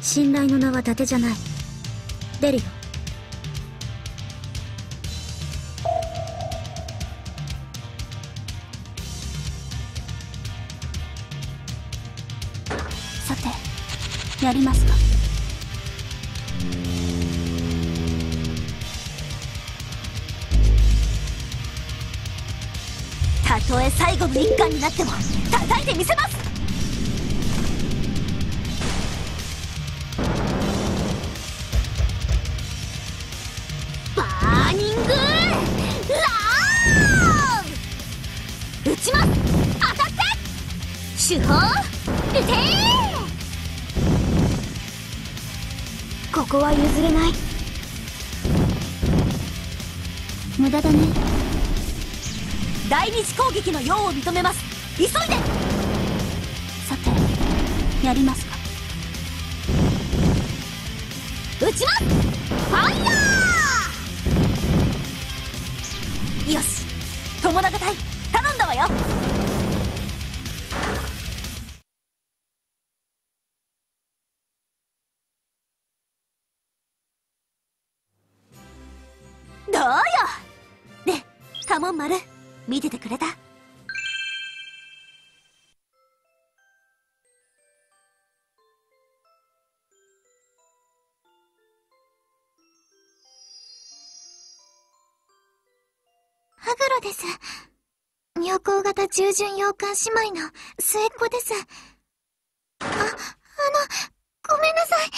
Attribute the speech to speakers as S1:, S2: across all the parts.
S1: 信頼の名は伊達じゃない。出るよ。さて、やりますか。たとえ最後の一巻になっても叩いてみせます。バーニングラーン、撃ちます。当たって、手法撃てー。ここは譲れない。無駄だね。第二次攻撃の用を認めます。急いで。さて、やりますか。撃ちます。ファイヤー。よし、友永隊頼んだわよ。どうよ。で、カモン丸見ててくれた？
S2: ハグロです。妙高型従順洋艦姉妹の末っ子です。ごめんなさい。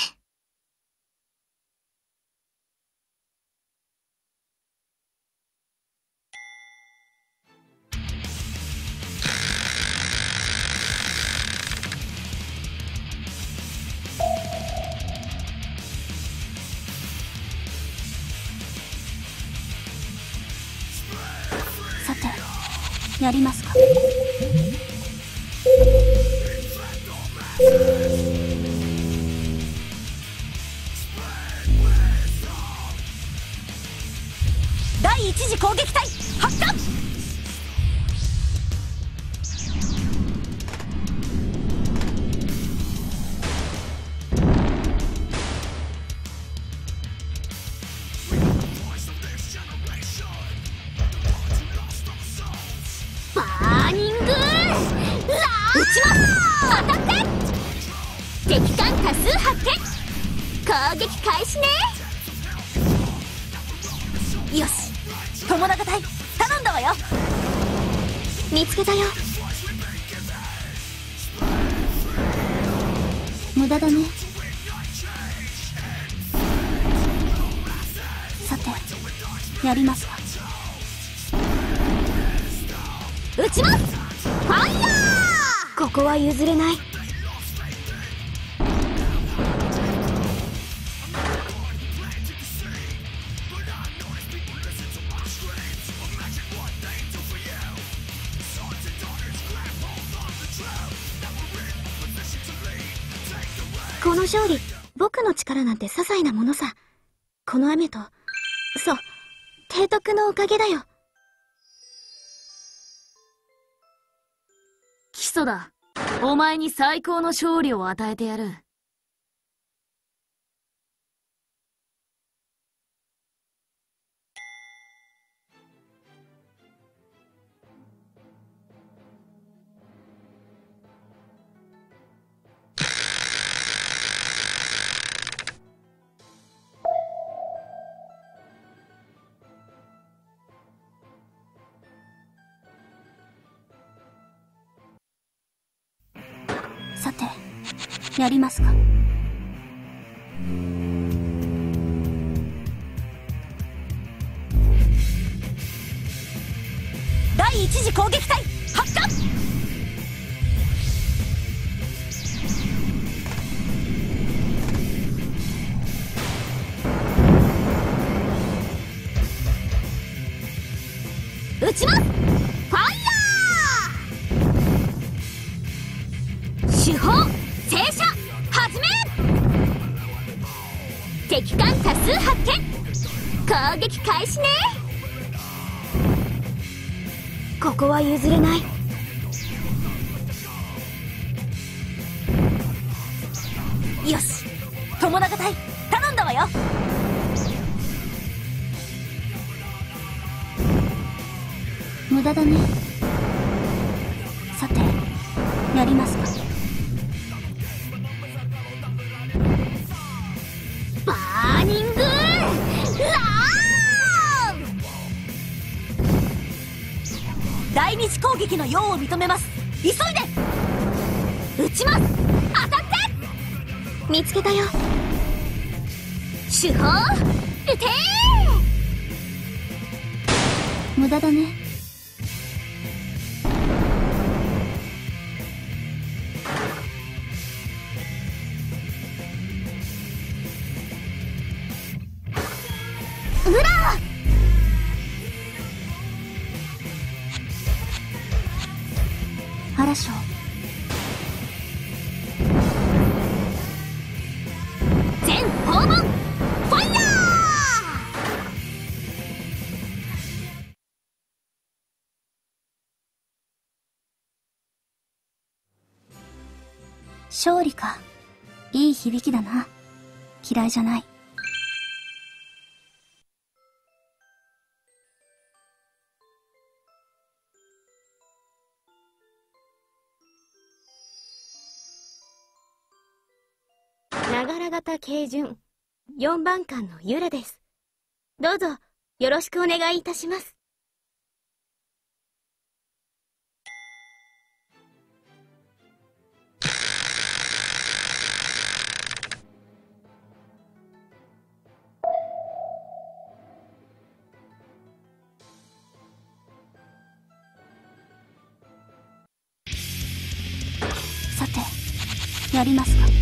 S1: さて、やりますか。第一次攻撃隊発艦。バーニングラー、撃ちます。当たって、敵艦多数発見。攻撃開始ね。よし、友永隊頼んだわよ。見つけたよ。無駄だね。さて、やりますか。撃ちます。ファイヤー。ここは譲れない。この勝利、僕の力なんて些細なものさ。この雨と、そう、提督のおかげだよ。
S3: 基礎だ。お前に最高の勝利を与えてやる。
S1: さて、やりますか。第一次攻撃隊発艦。撃ちます。ファイヤー。手法正射始め。敵艦多数発見。攻撃開始ね。ここは譲れない。よし、 友永隊頼んだわよ。
S2: 無駄だね。さて、やりますか。
S1: バーニングラーン。大日攻撃の用を認めます。急いで撃ちます。当たって。見つけたよ。手法撃てー。
S2: 無駄だね。
S1: うら
S2: 嵐を
S1: 全訪問ファイヤー。
S2: 勝利か。いい響きだな。嫌いじゃない。
S4: ながら型軽順4番艦のユラです。どうぞよろしくお願いいたします。
S2: さて、やりますか。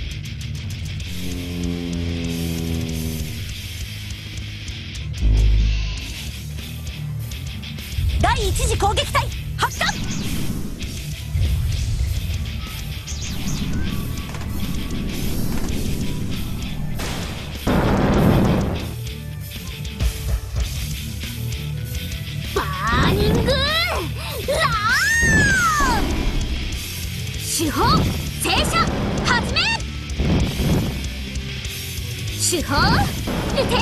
S1: 第一次攻撃隊発艦。バーニングラーン。手法正射始め。手法撃て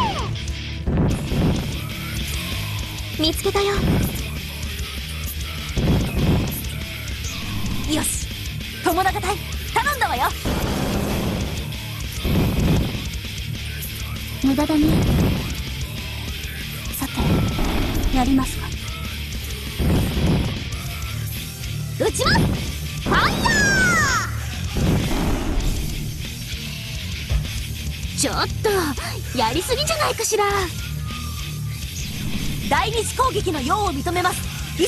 S1: ー。見つけたよ。よし、友永隊頼んだわよ。
S2: 無駄だね。さて、やりますか。
S1: 撃ちます。ファイヤー。ちょっとやりすぎじゃないかしら。大日攻撃の用を認めます。急い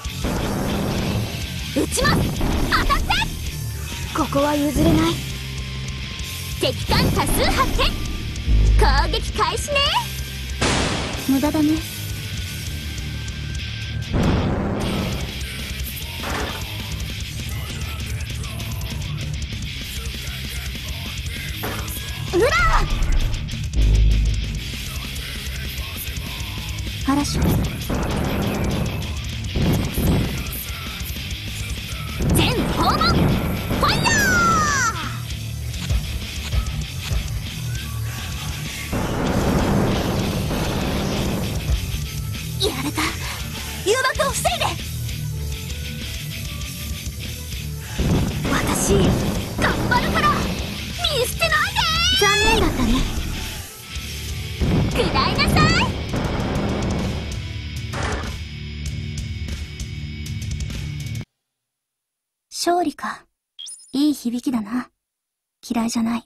S1: で撃ちます。当たって。ここは譲れない。敵艦多数発見。攻撃開始ね。
S2: 無駄だね。
S1: うら
S2: 嵐を
S1: 全訪問ファイヤー。やられた。誘爆を防いで。私頑張るから見捨てないで。
S2: 残念だったね。
S1: くらいなさい。
S2: 勝利か。いい響きだな。嫌いじゃない。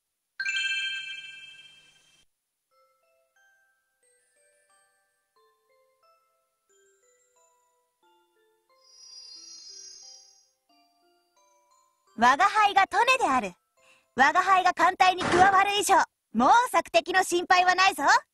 S1: 我が輩が利根である。我が輩が艦隊に加わる以上、もう索敵の心配はないぞ。